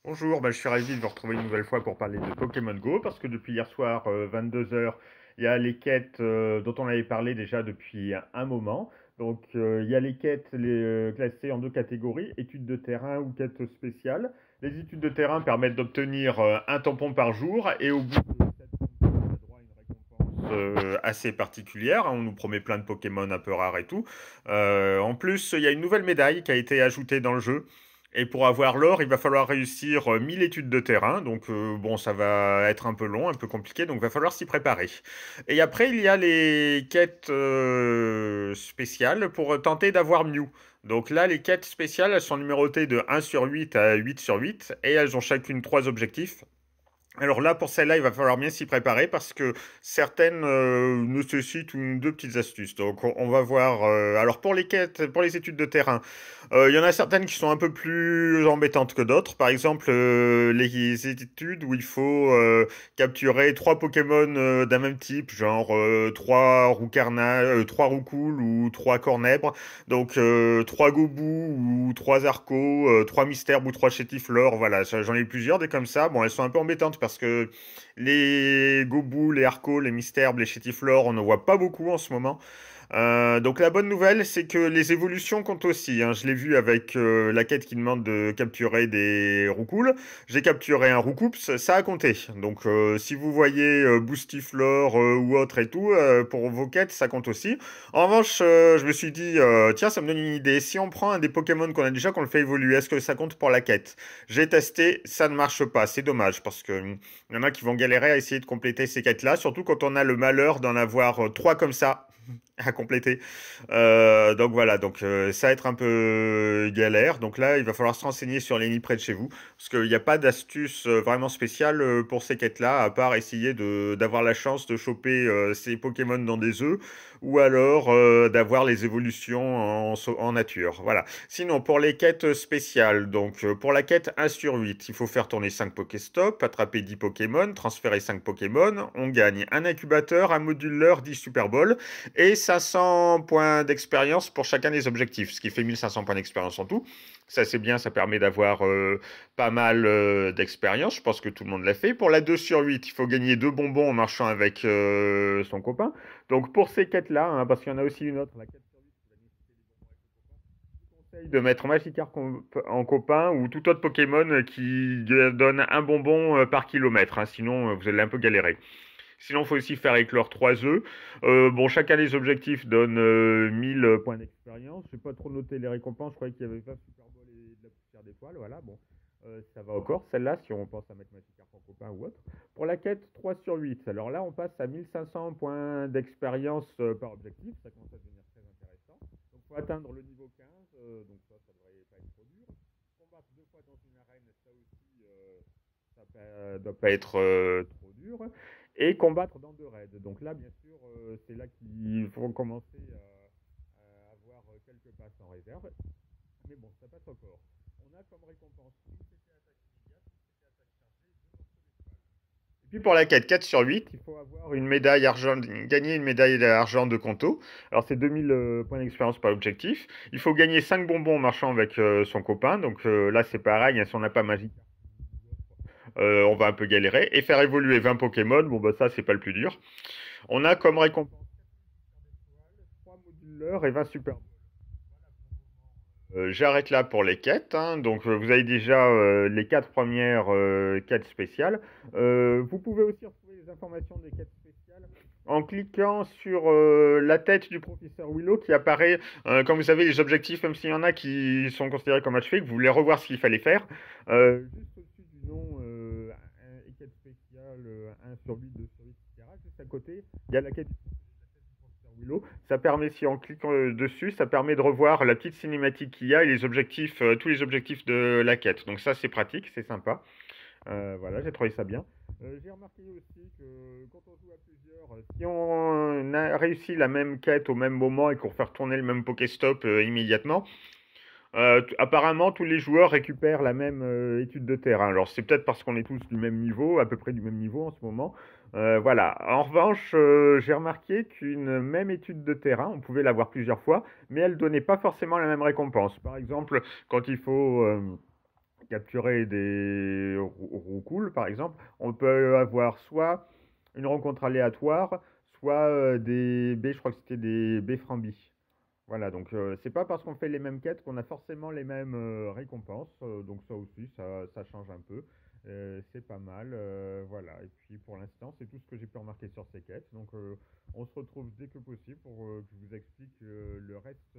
Bonjour, je suis ravi de vous retrouver une nouvelle fois pour parler de Pokémon Go, parce que depuis hier soir, 22 heures, il y a les quêtes dont on avait parlé déjà depuis un moment. Donc, il y a les quêtes classées en deux catégories, études de terrain ou quêtes spéciales. Les études de terrain permettent d'obtenir un tampon par jour, et au bout de 7 tampons, on a droit à une récompense assez particulière. On nous promet plein de Pokémon un peu rares et tout. En plus, il y a une nouvelle médaille qui a été ajoutée dans le jeu. Et pour avoir l'or, il va falloir réussir 1000 études de terrain. Donc, bon, ça va être un peu long, un peu compliqué. Donc, il va falloir s'y préparer. Et après, il y a les quêtes spéciales pour tenter d'avoir Mew. Donc là, les quêtes spéciales, elles sont numérotées de 1 sur 8 à 8 sur 8. Et elles ont chacune 3 objectifs. Alors là, pour celle-là, il va falloir bien s'y préparer parce que certaines nécessitent une ou deux petites astuces. Donc, on va voir. Alors, pour les quêtes, pour les études de terrain, il y en a certaines qui sont un peu plus embêtantes que d'autres. Par exemple, les études où il faut capturer trois Pokémon d'un même type, genre trois Roucoule ou trois Cornèbres. Donc, trois Gobou ou trois Arco, trois Mystère ou trois Chétiflore. Voilà, j'en ai plusieurs des comme ça. Bon, elles sont un peu embêtantes parce que les Gobou, les Arco, les Mystères, les Chétiflore, on ne voit pas beaucoup en ce moment. Donc la bonne nouvelle, c'est que les évolutions comptent aussi, hein. Je l'ai vu avec la quête qui demande de capturer des roucoules. J'ai capturé un roucoups, ça a compté. Donc si vous voyez Boostiflore ou autre et tout, pour vos quêtes, ça compte aussi. En revanche, je me suis dit, tiens, ça me donne une idée. Si on prend un des Pokémon qu'on a déjà, qu'on le fait évoluer, est-ce que ça compte pour la quête? J'ai testé, ça ne marche pas. C'est dommage parce que il y en a qui vont galérer à essayer de compléter ces quêtes-là, surtout quand on a le malheur d'en avoir trois comme ça à compléter. Donc voilà, donc ça va être un peu galère. Donc là, il va falloir se renseigner sur les nids près de chez vous, parce qu'il n'y a pas d'astuce vraiment spéciale pour ces quêtes-là, à part essayer d'avoir la chance de choper ces Pokémon dans des œufs, ou alors d'avoir les évolutions en nature. Voilà. Sinon, pour les quêtes spéciales, donc pour la quête 1 sur 8, il faut faire tourner 5 Pokéstop, attraper 10 Pokémon, transférer 5 Pokémon. On gagne un incubateur, un moduleur, 10 Super Balls et 500 points d'expérience pour chacun des objectifs, ce qui fait 1500 points d'expérience en tout. Ça, c'est bien, ça permet d'avoir pas mal d'expérience. Je pense que tout le monde l'a fait. Pour la 2 sur 8, il faut gagner 2 bonbons en marchant avec son copain. Donc, pour ces quêtes-là, hein, parce qu'il y en a aussi une autre, la quête sur 8, qui va nécessiter des bonbons avec le copain, je vous conseille de mettre Magikarp en copain ou tout autre Pokémon qui donne un bonbon par kilomètre, hein, sinon vous allez un peu galérer. Sinon, il faut aussi faire éclore 3 œufs. Bon, chacun des objectifs donne 1000 points d'expérience. Je n'ai pas trop noté les récompenses. Je croyais qu'il y avait 20 Super Bowl et de la poussière d'étoiles. Voilà, bon. Ça va encore, celle-là, si on pense à mettre Magikarp en copain ou autre. Pour la quête 3 sur 8, alors là, on passe à 1500 points d'expérience par objectif. Ça commence à devenir très intéressant. Donc, il faut atteindre le niveau 15. Donc, ça devrait pas être trop dur. Combattre deux fois dans une arène, ça aussi, ça doit pas être trop dur et combattre dans deux raids. Donc là, bien sûr, c'est là qu'il faut commencer à avoir quelques passes en réserve. Mais bon, ça passe encore. On a comme récompense une CC attaque immédiate, une CC attaque chargée, deux morceaux d'étoile. Et puis pour la quête 4 sur 8, il faut avoir une médaille argent, gagner une médaille d'argent de Conto. Alors c'est 2000 points d'expérience par objectif. Il faut gagner 5 bonbons en marchant avec son copain. Donc là c'est pareil, hein, si on n'a pas magique, on va un peu galérer. Et faire évoluer 20 Pokémon, bon bah ça c'est pas le plus dur. On a comme récompense 3 moduleurs et 20 super. J'arrête là pour les quêtes, hein. Donc vous avez déjà les 4 premières quêtes spéciales. Vous pouvez aussi retrouver les informations des quêtes spéciales en cliquant sur la tête du professeur Willow qui apparaît, comme vous savez, les objectifs, même s'il y en a qui sont considérés comme achevés, que vous voulez revoir ce qu'il fallait faire. Juste au-dessus du nom et quête spéciale 1 sur 8, 2 sur 8, etc. Juste à côté, il y a la quête Willow. Ça permet, si on clique dessus, ça permet de revoir la petite cinématique qu'il y a et les objectifs, tous les objectifs de la quête. Donc ça, c'est pratique, c'est sympa. Voilà, j'ai trouvé ça bien. J'ai remarqué aussi que quand on joue à plusieurs, si on a réussi la même quête au même moment et qu'on fait retourner le même Pokéstop immédiatement, apparemment, tous les joueurs récupèrent la même étude de terrain. Alors, c'est peut-être parce qu'on est tous du même niveau, à peu près du même niveau en ce moment. Voilà. En revanche, j'ai remarqué qu'une même étude de terrain, on pouvait l'avoir plusieurs fois, mais elle donnait pas forcément la même récompense. Par exemple, quand il faut capturer des roucoules, par exemple, on peut avoir soit une rencontre aléatoire, soit des baies, je crois que c'était des baies frambis. Voilà, donc c'est pas parce qu'on fait les mêmes quêtes qu'on a forcément les mêmes récompenses. Donc ça aussi, ça change un peu. C'est pas mal. Voilà, et puis pour l'instant, c'est tout ce que j'ai pu remarquer sur ces quêtes. Donc on se retrouve dès que possible pour que je vous explique le reste